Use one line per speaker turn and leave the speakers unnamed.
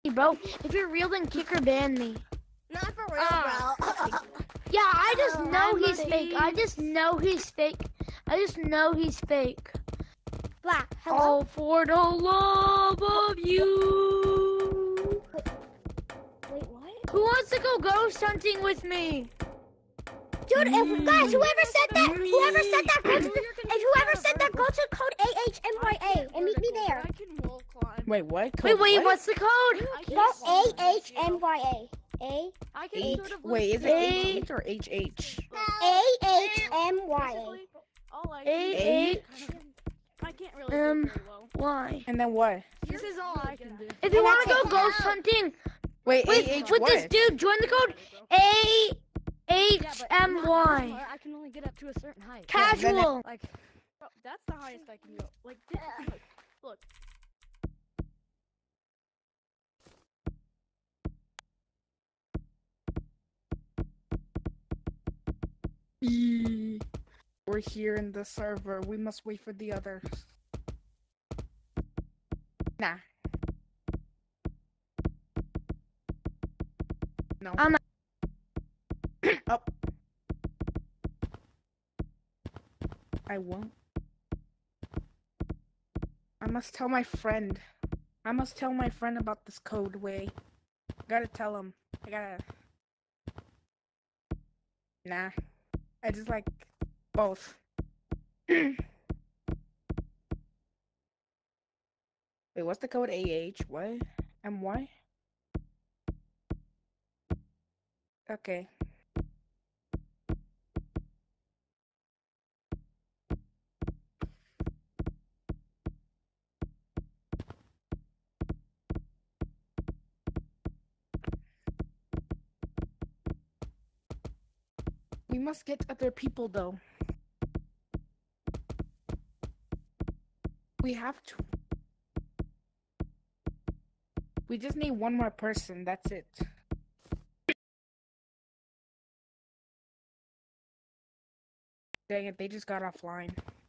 bro. If you're real, then kick or ban me.
Not for real, bro.
Yeah, I just know he's fake. I just know he's fake. I just know he's fake.
Black, hello?
All for the love of you.
Wait, what?
Who wants to go ghost hunting with me?
Dude, guys, whoever said that, go to code AHMYA and meet me there.
I can wall climb.
Wait, what?
Wait,
What?
what's the code?
Go AHMYA.
I can
H.
sort of
Wait, is it H or HH?
AHMYA.
All I
A-H.
I can't really do very well.
Why?
And then what?
This is all I can do.
If you want to go ghost hunting
Wait,
with
AH
this
what?
dude, join the code AHMY.
I can only get up to a certain height.
Casual.
Like, bro, that's the highest I can go. Like, this, look.
We're here in the server. We must wait for the others. Nah. No.
I'm
Up. I won't. I must tell my friend. I must tell my friend about this code way. Gotta tell him. I gotta. Nah. I just like both. Wait, what's the code AH? What? MY? Okay. We must get other people though. We have to. We just need one more person, that's it. Dang it, they just got offline.